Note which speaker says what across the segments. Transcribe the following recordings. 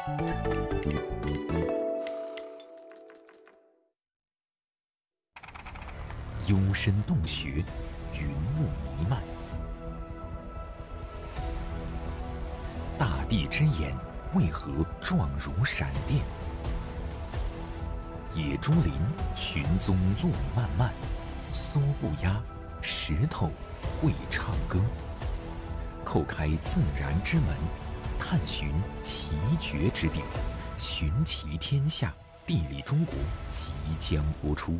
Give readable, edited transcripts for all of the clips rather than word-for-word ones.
Speaker 1: 幽深洞穴，云雾弥漫。大地之眼为何状如闪电？野猪林寻踪路漫漫，梭不压，石头会唱歌。叩开自然之门，探寻奇绝之地，寻奇天下，地理中国即将播出。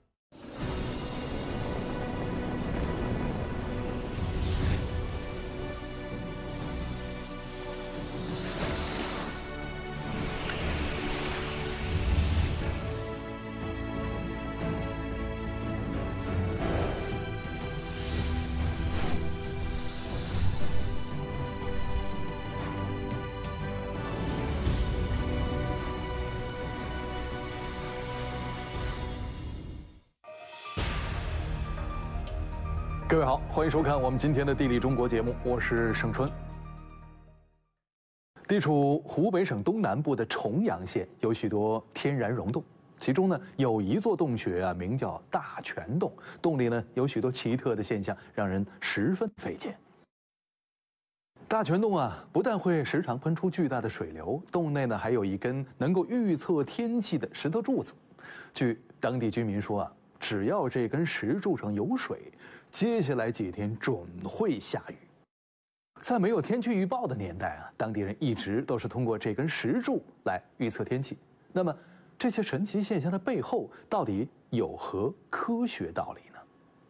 Speaker 2: 各位好，欢迎收看我们今天的《地理中国》节目，我是盛春。地处湖北省东南部的重阳县有许多天然溶洞，其中呢有一座洞穴啊，名叫大泉洞，洞里呢有许多奇特的现象，让人十分费解。大泉洞啊，不但会时常喷出巨大的水流，洞内呢还有一根能够预测天气的石头柱子。据当地居民说啊，只要这根石柱上有水，接下来几天准会下雨。在没有天气预报的年代啊，当地人一直都是通过这根石柱来预测天气。那么，这些神奇现象的背后到底有何科学道理呢？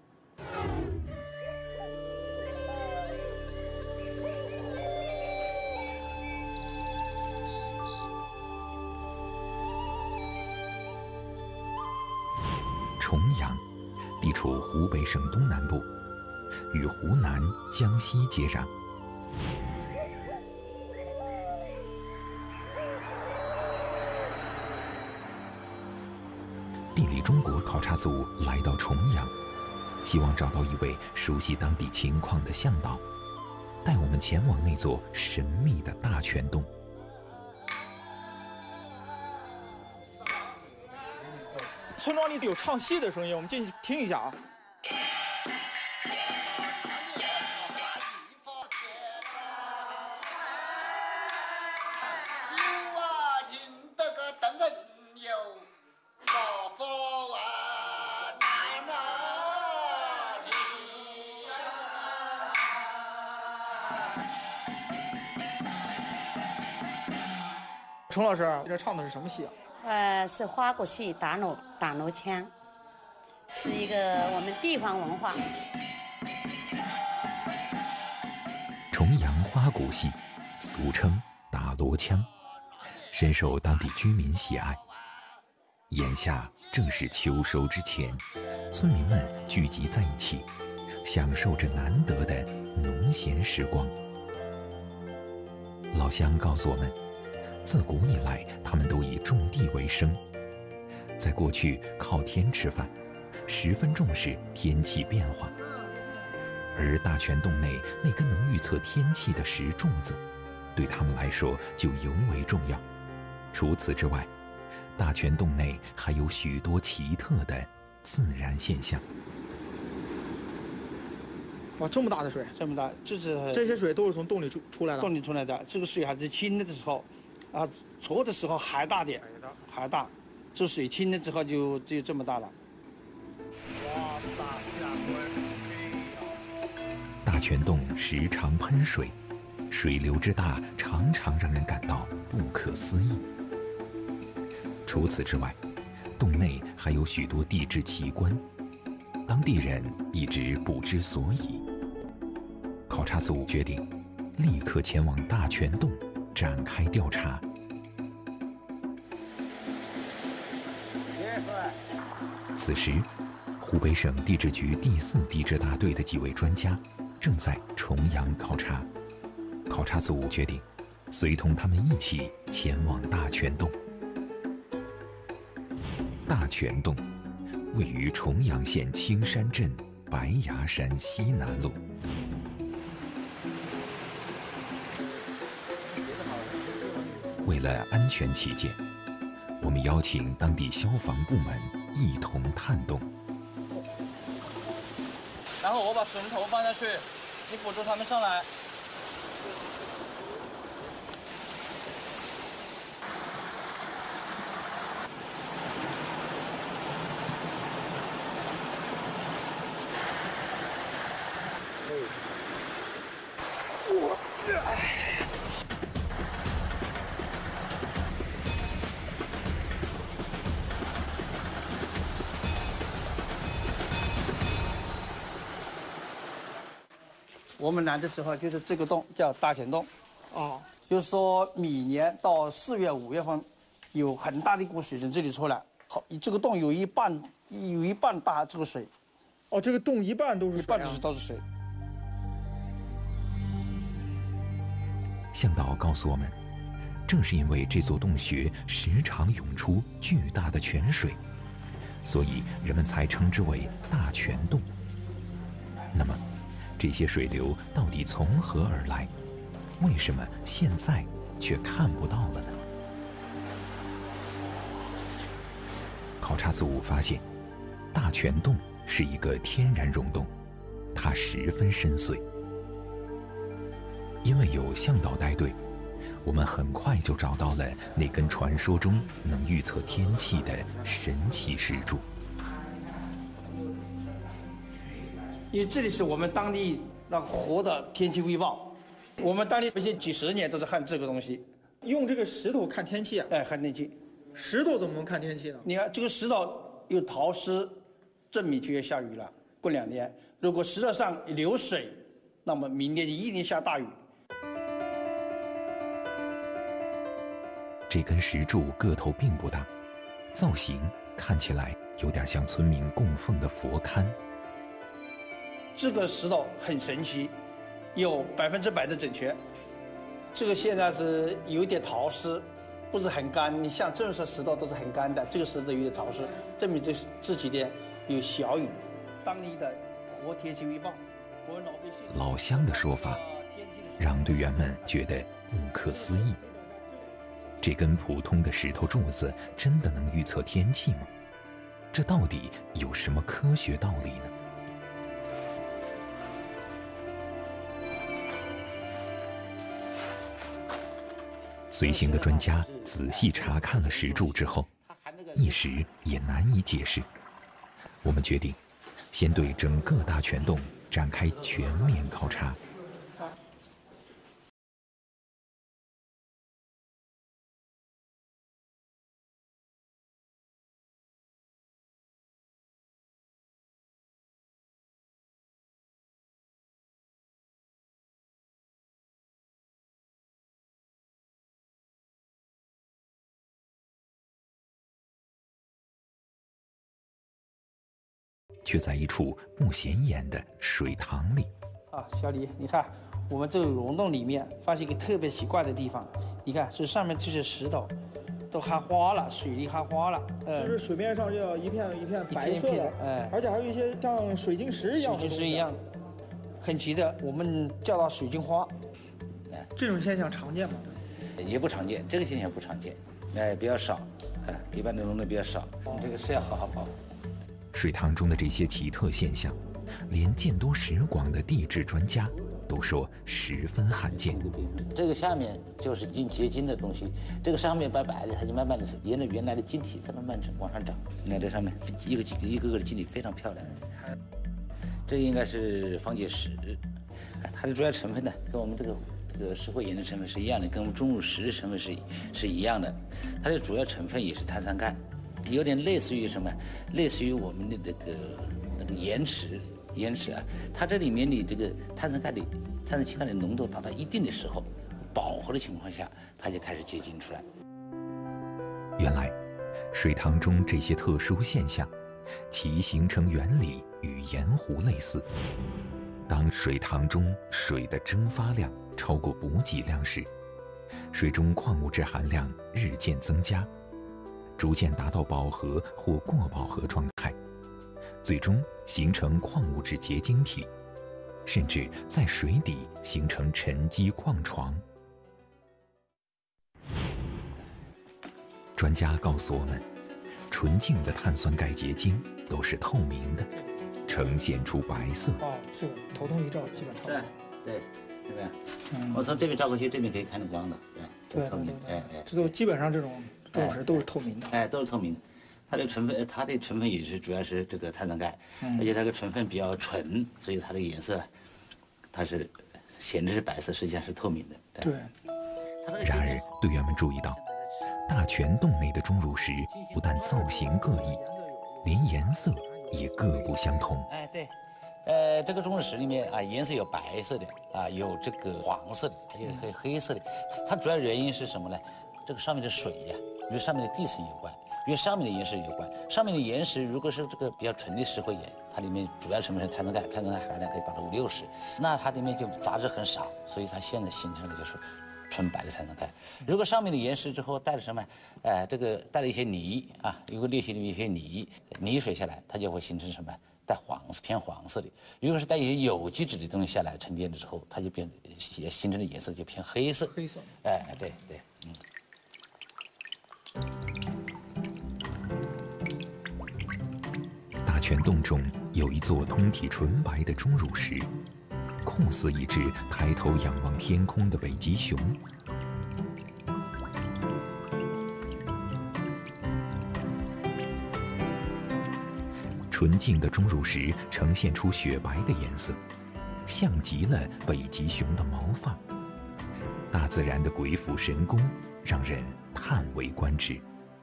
Speaker 1: 重阳地处湖北省东南部，与湖南、江西接壤。地理中国考察组来到重阳，希望找到一位熟悉当地情况的向导，带我们前往那座神秘的大泉洞。
Speaker 3: 村庄里都有唱戏的声音，我们进去听一下啊。程老师，这唱的是什么戏啊？
Speaker 4: 是花鼓戏打锣腔，是一个我们地方文化。
Speaker 1: 重阳花鼓戏，俗称打锣腔，深受当地居民喜爱。眼下正是秋收之前，村民们聚集在一起，享受着难得的农闲时光。老乡告诉我们，自古以来，他们都以种地为生，在过去靠天吃饭，十分重视天气变化。而大泉洞内那根能预测天气的石柱子，对他们来说就尤为重要。除此之外，大泉洞内还有许多奇特的自然现象。
Speaker 3: 哇，这么大的水！
Speaker 5: 这么大，
Speaker 3: 这些水都是从洞里出来的。
Speaker 5: 洞里出来的，这个水还是清了的时候，啊，浊的时候还大点，还大。这水清了之后就只有这么大了。哇塞！
Speaker 1: 大泉洞时常喷水，水流之大常常让人感到不可思议。除此之外，洞内还有许多地质奇观，当地人一直不知所以。考察组决定立刻前往大泉洞展开调查。此时，湖北省地质局第4地质大队的几位专家正在重阳考察。考察组决定随同他们一起前往大泉洞。大泉洞位于重阳县青山镇白崖山西南路。 为了安全起见，我们邀请当地消防部门一同探洞。
Speaker 3: 然后我把水龙头放下去，你辅助他们上来。
Speaker 5: 我们来的时候就是这个洞叫大泉洞，
Speaker 3: 哦，
Speaker 5: 就是说每年到4月、5月份，有很大的一股水从这里出来。好，这个洞有一半大，这个水，
Speaker 3: 哦，这个洞一半都是水、啊，
Speaker 5: 一半都是水。
Speaker 1: 向导告诉我们，正是因为这座洞穴时常涌出巨大的泉水，所以人们才称之为大泉洞。那么，这些水流到底从何而来？为什么现在却看不到了呢？考察组发现，大泉洞是一个天然溶洞，它十分深邃。因为有向导带队，我们很快就找到了那根传说中能预测天气的神奇石柱。
Speaker 5: 因为这里是我们当地那个活的天气预报，我们当地百姓几十年都是看这个东西，
Speaker 3: 用这个石头看天气啊？
Speaker 5: 哎，看天气。
Speaker 3: 石头怎么能看天气呢？
Speaker 5: 你看这个石头有潮湿，证明就要下雨了。过2天，如果石头上流水，那么明天就一定下大雨。
Speaker 1: 这根石柱个头并不大，造型看起来有点像村民供奉的佛龛。
Speaker 5: 这个石头很神奇，有100%的准确。这个现在是有点潮湿，不是很干。你像这种石头都是很干的，这个石头有点潮湿，证明这几天有小雨。当地的活天气预报，我们老百姓
Speaker 1: 老乡的说法，让队员们觉得不可思议。这根普通的石头柱子真的能预测天气吗？这到底有什么科学道理呢？随行的专家仔细查看了石柱之后，一时也难以解释。我们决定先对整个大泉洞展开全面考察。却在一处不显眼的水塘里。
Speaker 5: 小李，你看我们这个溶洞里面发现一个特别奇怪的地方，你看这上面这些石头都含花了，水里含花了，
Speaker 3: 就是水面上就一片一片白色的，
Speaker 5: 哎，
Speaker 3: 而且还有一些像水晶石一样，
Speaker 5: 水晶石一样，很奇的，我们叫它水晶花。
Speaker 3: 这种现象常见吗？
Speaker 6: 也不常见，这个现象不常见，比较少，一般的溶洞比较少，这个是要好好保护。
Speaker 1: 水塘中的这些奇特现象，连见多识广的地质专家都说十分罕见。
Speaker 6: 这个下面就是结晶的东西，这个上面白白的，它就慢慢的沿着原来的晶体在慢慢往上涨。你看这上面一个个的晶体非常漂亮，这应该是方解石，它的主要成分呢跟我们这个石灰岩的成分是一样的，跟我们钟乳石的成分是一样的，它的主要成分也是碳酸钙。有点类似于什么？类似于我们的那个盐池啊，它这里面的这个碳酸氢钙的浓度达到一定的时候，饱和的情况下，它就开始结晶出来。
Speaker 1: 原来，水塘中这些特殊现象，其形成原理与盐湖类似。当水塘中水的蒸发量超过补给量时，水中矿物质含量日渐增加，逐渐达到饱和或过饱和状态，最终形成矿物质结晶体，甚至在水底形成沉积矿床。 专家告诉我们，纯净的碳酸钙结晶都是透明的，呈现出白色。
Speaker 3: 哦，这个头灯一照，基本差不多。
Speaker 6: 对，对不对？我从这边照过去，这边可以看得光的，
Speaker 3: 对，
Speaker 6: 透明。
Speaker 3: 这都基本上这种钟乳石都是透明的。
Speaker 6: 都是透明的。它的成分也是主要是这个碳酸钙，而且它的成分比较纯，所以它的颜色，它是显得是白色，实际上是透明的。
Speaker 3: 对。
Speaker 1: 然而，队员们注意到，大泉洞内的钟乳石不但造型各异，连颜色也各不相同。
Speaker 6: 对，这个钟乳石里面啊，颜色有白色的啊，有这个黄色的，还有黑色的。它主要原因是什么呢？这个上面的水呀，与上面的地层有关。与上面的岩石有关，上面的岩石如果是这个比较纯的石灰岩，它里面主要成分是碳酸钙，碳酸钙含量可以达到50-60%，那它里面就杂质很少，所以它现在形成的就是纯白的碳酸钙。如果上面的岩石之后带了什么，这个带了一些泥啊，如果裂隙里面有一些泥水下来，它就会形成什么带偏黄色的。如果是带一些有机质的东西下来沉淀了之后，它就形成的颜色就偏黑色。
Speaker 3: 黑色。
Speaker 6: 对。
Speaker 1: 大泉洞中有一座通体纯白的钟乳石，酷似一只抬头仰望天空的北极熊。纯净的钟乳石呈现出雪白的颜色，像极了北极熊的毛发。大自然的鬼斧神工，让人叹为观止。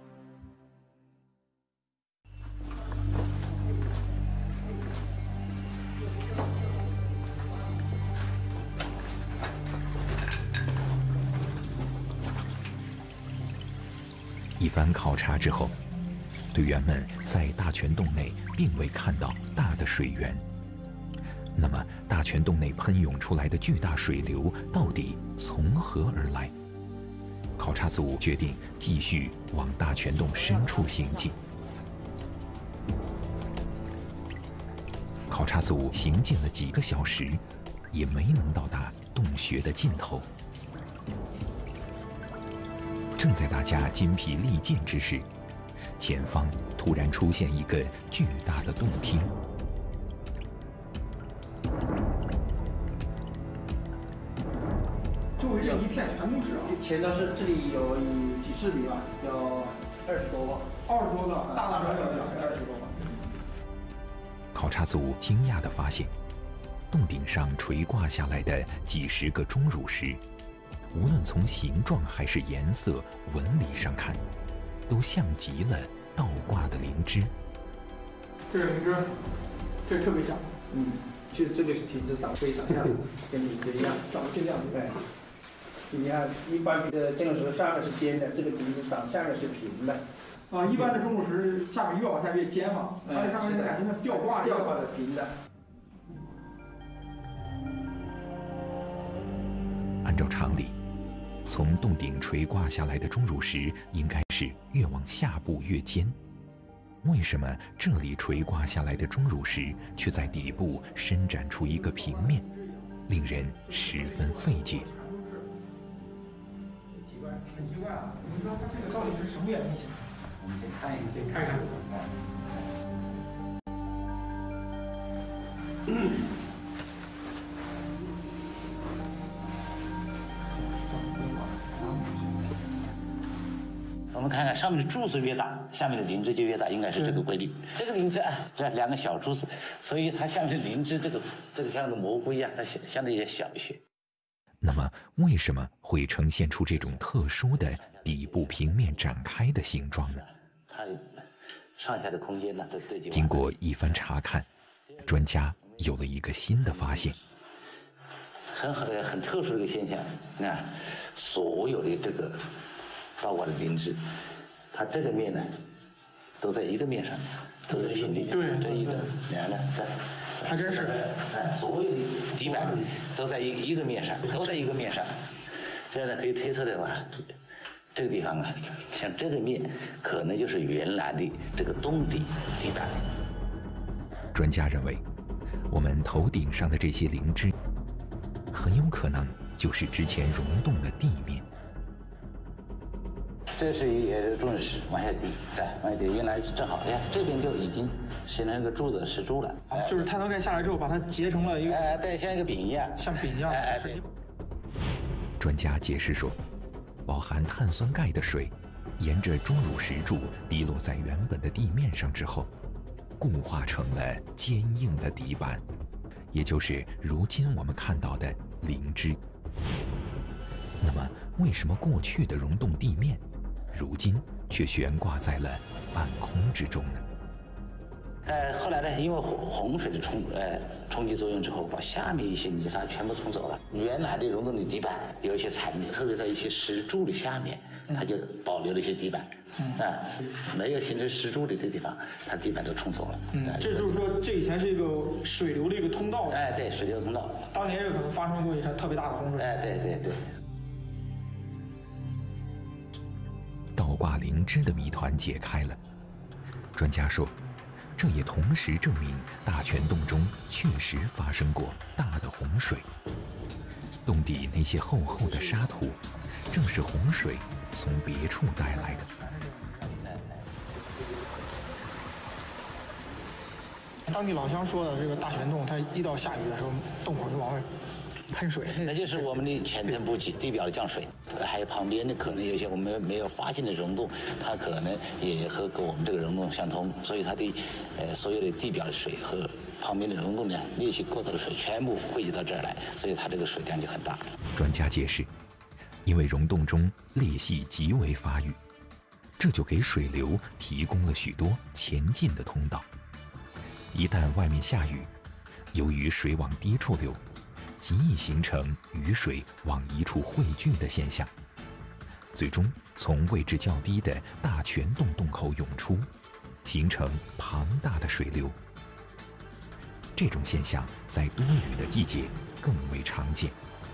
Speaker 1: 一番考察之后，队员们在大泉洞内并未看到大的水源。那么，大泉洞内喷涌出来的巨大水流到底从何而来？考察组决定继续往大泉洞深处行进。考察组行进了几个小时，也没能到达洞穴的尽头。正在大家筋疲力尽之时，前方突然出现一个巨大的洞厅。
Speaker 3: 周围这一片全都是啊。
Speaker 5: 前头是这里有几十米吧，有20多个
Speaker 3: ，20多个，大小小20多个。
Speaker 1: 考察组惊讶地发现，洞顶上垂挂下来的几十个钟乳石，无论从形状还是颜色、纹理上看，都像极了倒挂的灵芝。
Speaker 3: 这是灵芝，这特别像。
Speaker 5: 就这个是体质长非常像，跟灵芝一样，
Speaker 3: 长得就这样。
Speaker 5: 对。你看，一般的钟乳石上面是尖的，这个体质长下面是平的。
Speaker 3: 一般的钟乳石下面越往下越尖嘛，它这上面感觉像吊挂
Speaker 5: 的平的。
Speaker 1: 按照常理，从洞顶垂挂下来的钟乳石应该是越往下部越尖，为什么这里垂挂下来的钟乳石却在底部伸展出一个平面，令人十分费解。
Speaker 3: 很奇怪啊！你说它这个到底是什么原因形成？
Speaker 6: 我们先看一下，
Speaker 3: 看一看。
Speaker 6: 我们看看上面的柱子越大，下面的灵芝就越大，应该是这个规律。这个灵芝这2个小柱子，所以它下面的灵芝这个像个蘑菇一样，它相对也小一些。
Speaker 1: 那么，为什么会呈现出这种特殊的底部平面展开的形状呢？
Speaker 6: 它上下的空间呢，都对接。
Speaker 1: 经过一番查看，专家有了一个新的发现。
Speaker 6: 很特殊的一个现象，所有的这个倒挂的灵芝，它这个面呢，都在一个面上，都是平的。
Speaker 3: 对，
Speaker 6: 这一个，
Speaker 3: 还真是。
Speaker 6: 所有的底板都在一个面上，这样呢，可以推测的话，这个地方像这个面，可能就是原来的这个洞底地板。
Speaker 1: 专家认为，我们头顶上的这些灵芝，很有可能就是之前溶洞的地面。
Speaker 6: 这是也是重石往下滴，往下滴。原来正好，这边就已经形成一个柱子石柱了。
Speaker 3: 就是碳酸钙下来之后，把它结成了一个
Speaker 6: 对，像一个饼一样，
Speaker 3: 像饼一样。
Speaker 6: 对。
Speaker 1: 专家解释说，包含碳酸钙的水，沿着钟乳石柱滴落在原本的地面上之后，固化成了坚硬的底板，也就是如今我们看到的灵芝。那么，为什么过去的溶洞地面，如今却悬挂在了半空之中呢？
Speaker 6: 后来呢，因为洪水的冲击作用之后，把下面一些泥沙全部冲走了。原来的溶洞的底板有一些残留，特别在一些石柱的下面，它就保留了一些底板。没有形成石柱的这地方，它地板都冲走了。
Speaker 3: 这就是说，这以前是一个水流的一个通道。
Speaker 6: 对，水流通道。
Speaker 3: 当年也可能发生过一场特别大的洪水。
Speaker 6: 对。
Speaker 1: 倒挂灵芝的谜团解开了。专家说，这也同时证明大泉洞中确实发生过大的洪水。洞底那些厚厚的沙土，正是洪水从别处带来的。
Speaker 3: 当地老乡说的这个大泉洞，它一到下雨的时候，洞口就往外喷水，
Speaker 6: 那就是我们的浅层补给地表的降水，还有旁边的可能有些我们没有发现的溶洞，它可能也和我们这个溶洞相通，所以它的所有的地表的水和旁边的溶洞呢裂隙过头的水全部汇集到这儿来，所以它这个水量就很大。
Speaker 1: 专家解释，因为溶洞中裂隙极为发育，这就给水流提供了许多前进的通道。一旦外面下雨，由于水往低处流，极易形成雨水往一处汇聚的现象，最终从位置较低的大泉洞洞口涌出，形成庞大的水流。这种现象在多雨的季节更为常见。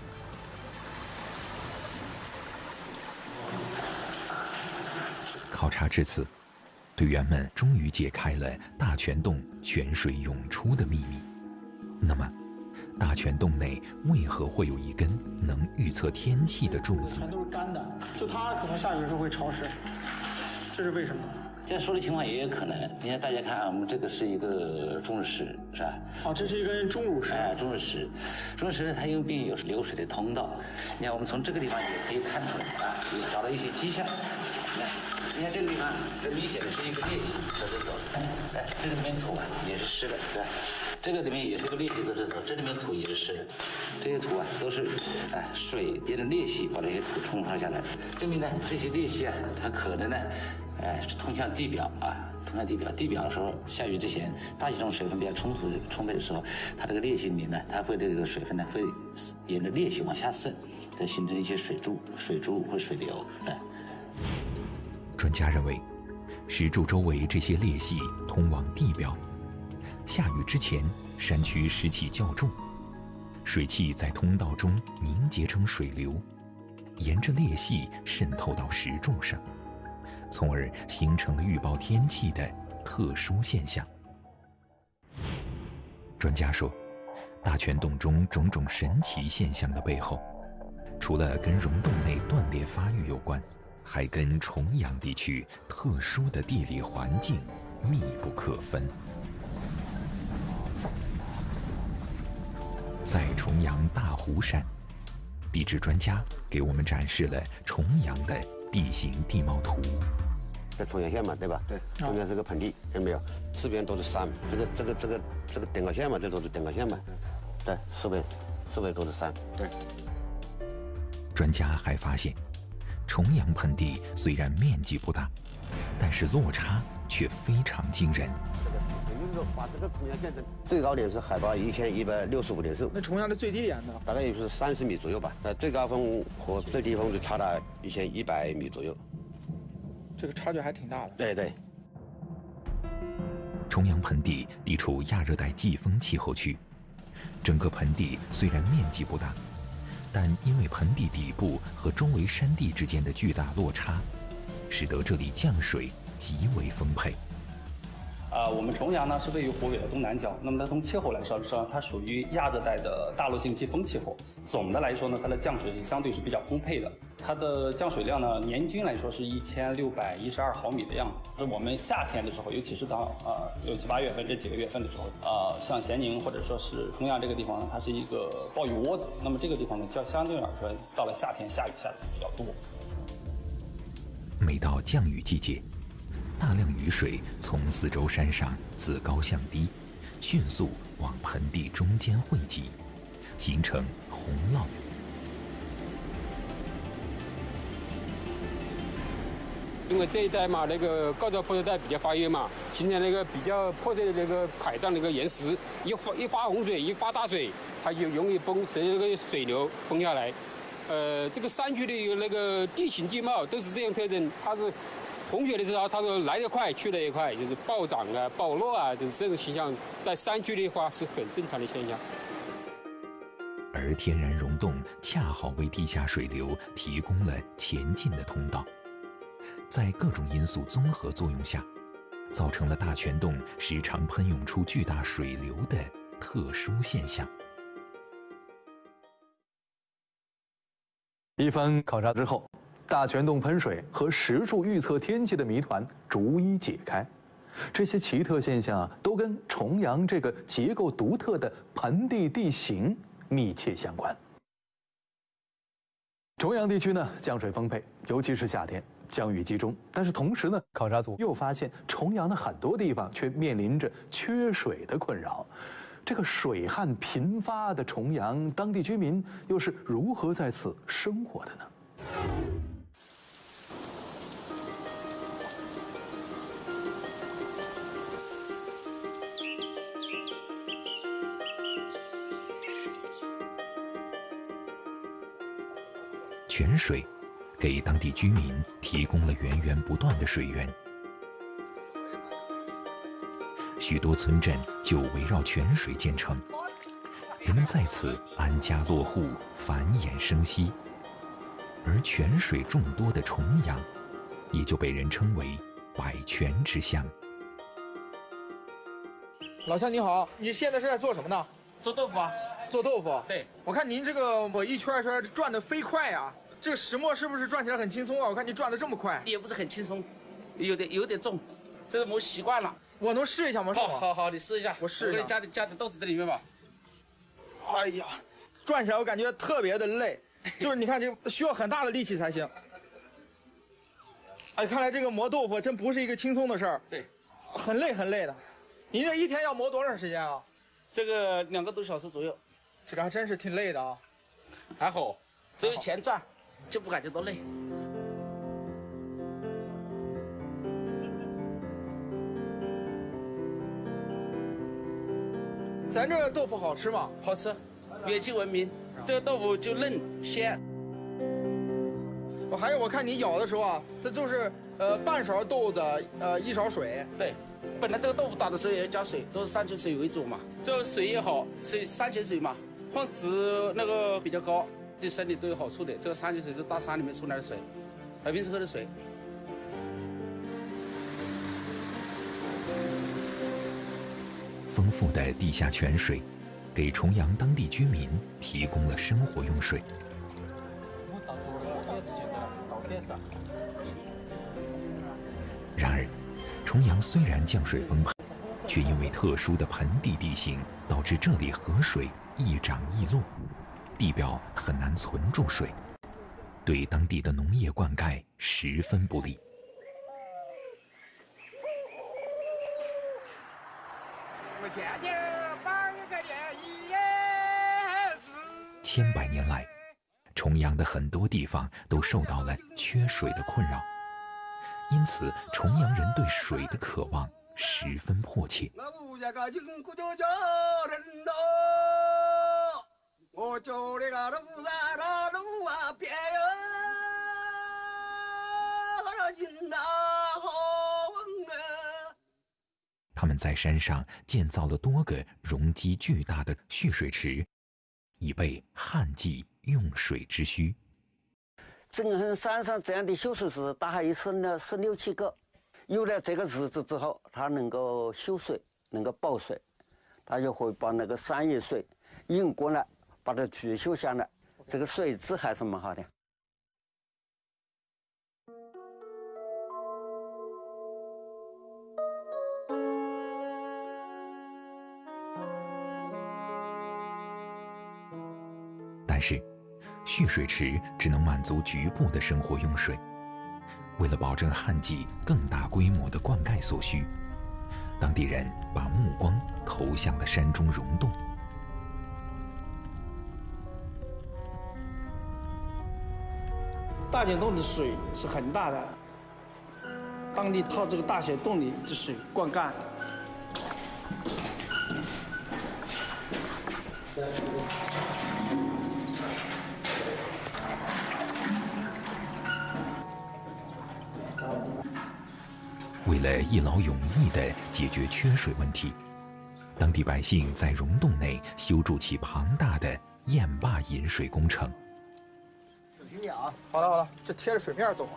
Speaker 1: 考察至此，队员们终于解开了大泉洞泉水涌出的秘密。那么，大泉洞内为何会有一根能预测天气的柱子？
Speaker 3: 全都是干的，就它可能下雨的时候会潮湿，这是为什么？
Speaker 6: 这样说的情况也有可能。你看，大家看啊，我们这个是一个钟乳石，是吧？
Speaker 3: 这是一根钟乳石。
Speaker 6: 钟乳石，钟乳石它因为有流水的通道。你看，我们从这个地方也可以看出来找到一些迹象。你看这个地方，这明显的是一个裂隙在这走。这里面土也是湿的，对吧？这个里面也是个裂隙在这走，这里面土也是湿的。这些土都是水沿着裂隙把这些土冲刷下来，证明呢这些裂隙它可能呢是通向地表通向地表。地表的时候，下雨之前，大气中水分比较充沛的时候，它这个裂隙里面呢，它会这个水分呢会沿着裂隙往下渗，再形成一些水柱或水流。
Speaker 1: 专家认为，石柱周围这些裂隙通往地表，下雨之前山区湿气较重，水汽在通道中凝结成水流，沿着裂隙渗透到石柱上，从而形成了预报天气的特殊现象。专家说，大泉洞中种种神奇现象的背后，除了跟溶洞内断裂发育有关，还跟重阳地区特殊的地理环境密不可分。在重阳大湖山，地质专家给我们展示了重阳的地形地貌图。
Speaker 7: 在重阳县嘛，对吧？对，中间是个盆地，看到没有？四边都是山，这个点高线嘛，这都是点高线嘛。对，四围都是山。对。
Speaker 1: 专家还发现，重阳盆地虽然面积不大，但是落差却非常惊人。
Speaker 7: 就是说，把这个重阳县的最高点是海拔1165.4，
Speaker 3: 那重阳的最低点呢？
Speaker 7: 大概也就是30米左右吧。最高峰和最低峰就差了1100米左右。
Speaker 3: 这个差距还挺大的。
Speaker 7: 对对。
Speaker 1: 重阳盆地地处亚热带季风气候区，整个盆地虽然面积不大，但因为盆地底部和周围山地之间的巨大落差，使得这里降水极为丰沛。
Speaker 8: 我们重阳呢是位于湖北的东南角，那么它从气候来说，它属于亚热带的大陆性季风气候。总的来说呢，它的降水是相对是比较丰沛的，它的降水量呢年均来说是1612毫米的样子。是我们夏天的时候，尤其是到6、7、8月份这几个月份的时候，像咸宁或者说是重阳这个地方呢，它是一个暴雨窝子。那么这个地方呢，相对来说到了夏天下雨下的比较多。
Speaker 1: 每到降雨季节，大量雨水从四周山上自高向低，迅速往盆地中间汇集，形成洪涝。
Speaker 9: 因为这一带嘛，那个高潮坡地带比较发育嘛，形成那个比较破碎的那个海上那个岩石，一发洪水，一发大水，它就容易崩，随着这个水流崩下来。这个山区的那个地形地貌都是这样特征，它是洪水的时候，它是来得快去得也快，就是暴涨啊、暴落啊，就是这种现象，在山区的话是很正常的现象。
Speaker 1: 而天然溶洞恰好为地下水流提供了前进的通道，在各种因素综合作用下，造成了大泉洞时常喷涌出巨大水流的特殊现象。
Speaker 2: 一番考察之后，大泉洞喷水和实处预测天气的谜团逐一解开。这些奇特现象都跟重阳这个结构独特的盆地地形密切相关。重阳地区呢，降水丰沛，尤其是夏天降雨集中。但是同时呢，考察组又发现重阳的很多地方却面临着缺水的困扰。这个水旱频发的重阳，当地居民又是如何在此生活的呢？
Speaker 1: 泉水给当地居民提供了源源不断的水源，许多村镇就围绕泉水建成，人们在此安家落户，繁衍生息。而泉水众多的重阳，也就被人称为百泉之乡。
Speaker 10: 老乡你好，你现在是在做什么呢？
Speaker 5: 做豆腐啊。
Speaker 10: 做豆腐？
Speaker 5: 对，
Speaker 10: 我看您这个一圈一圈转得飞快啊，这个石磨是不是转起来很轻松啊？我看你转得这么快。
Speaker 5: 也不是很轻松，有点重，这个磨习惯了。
Speaker 10: 我能试一下吗？
Speaker 5: 好，你试一下。
Speaker 10: 我试一下。
Speaker 5: 我给你加点豆子在里面吧。
Speaker 10: 哎呀，转起来我感觉特别的累，就是你看这需要很大的力气才行。哎，看来这个磨豆腐真不是一个轻松的事儿。
Speaker 5: 对，
Speaker 10: 很累的。您这一天要磨多长时间啊？
Speaker 5: 这个2个多小时左右。
Speaker 10: 这个还真是挺累的啊。
Speaker 5: 还好，只有钱赚，就不感觉到累。
Speaker 10: 咱这个豆腐好吃吗？
Speaker 5: 好吃，远近闻名。这个豆腐就嫩鲜。
Speaker 10: 还有我看你舀的时候啊，这就是半勺豆子1勺水。
Speaker 5: 对，本来这个豆腐打的时候也要加水，都是山泉水为主嘛。这个水也好，山泉水嘛，矿值那个比较高，对身体都有好处的。这个山泉水是大山里面出来的水，平时喝的水。
Speaker 1: 丰富的地下泉水，给重阳当地居民提供了生活用水。然而，重阳虽然降水丰沛，却因为特殊的盆地地形，导致这里河水易涨易落，地表很难存住水，对当地的农业灌溉十分不利。千百年来，重阳的很多地方都受到了缺水的困扰，因此重阳人对水的渴望十分迫切。他们在山上建造了多个容积巨大的蓄水池，以备旱季用水之需。
Speaker 11: 镇河山上这样的蓄水池大概有16、7个，
Speaker 7: 有了这个日子之后，它能够修水，能够保水，它就会把那个山野水引过来，把它聚修下来，这个水质还是蛮好的。
Speaker 1: 但是，蓄水池只能满足局部的生活用水。为了保证旱季更大规模的灌溉所需，当地人把目光投向了山中溶洞。
Speaker 5: 大井洞的水是很大的，当地靠这个大井洞里的水灌溉。
Speaker 1: 为了一劳永逸地解决缺水问题，当地百姓在溶洞内修筑起庞大的堰坝引水工程。
Speaker 3: 好了好了，这贴着水面走啊。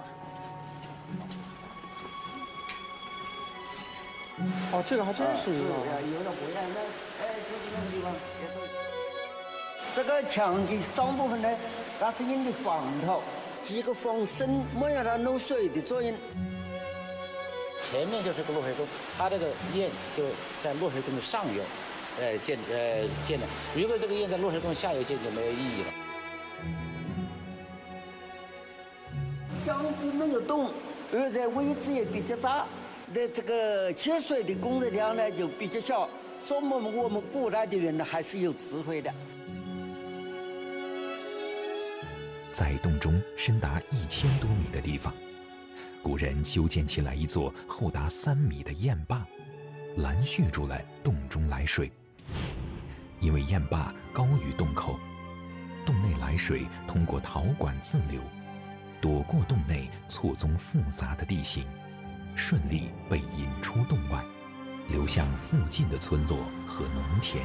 Speaker 3: 哦，这个还真是一个。
Speaker 7: 有点不一样，就是那个地方。这个墙的上部分呢，它是用的防头，几个防渗，没有它漏水的作用。
Speaker 6: 前面就是个落水洞，它这个堰就在落水洞的上游，建的。如果这个堰在落水洞下游建，就没有意义了。
Speaker 7: 墙壁没有洞，而且位置也比较大，那这个接水的工作量呢就比较小，说明我们古代的人呢还是有智慧的。
Speaker 1: 在洞中深达1000多米的地方，古人修建起来一座厚达3米的堰坝，拦蓄住了洞中来水。因为堰坝高于洞口，洞内来水通过陶管自流，躲过洞内错综复杂的地形，顺利被引出洞外，流向附近的村落和农田。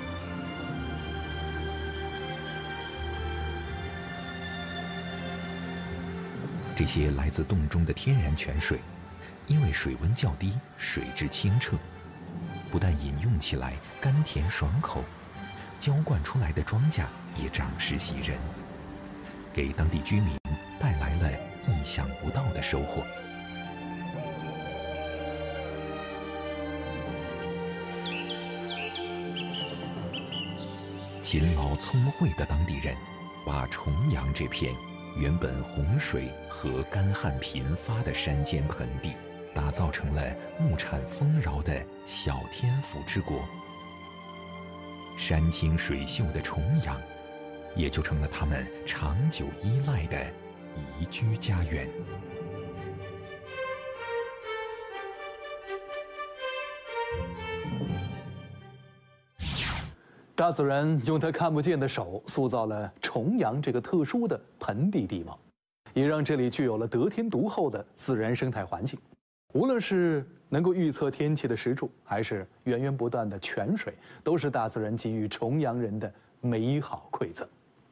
Speaker 1: 这些来自洞中的天然泉水，因为水温较低，水质清澈，不但饮用起来甘甜爽口，浇灌出来的庄稼也长势喜人，给当地居民带来了意想不到的收获。勤劳聪慧的当地人，把重阳这片原本洪水和干旱频发的山间盆地，打造成了物产丰饶的小天府之国。山清水秀的重阳，也就成了他们长久依赖的宜居家园。
Speaker 2: 大自然用它看不见的手塑造了重阳这个特殊的盆地地貌，也让这里具有了得天独厚的自然生态环境。无论是能够预测天气的石柱，还是源源不断的泉水，都是大自然给予重阳人的美好馈赠。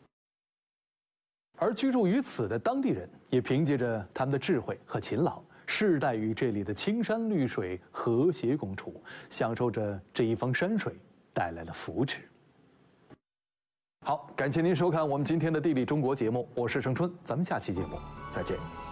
Speaker 2: 而居住于此的当地人，也凭借着他们的智慧和勤劳，世代与这里的青山绿水和谐共处，享受着这一方山水带来的福祉。好，感谢您收看我们今天的《地理中国》节目，我是盛春，咱们下期节目再见。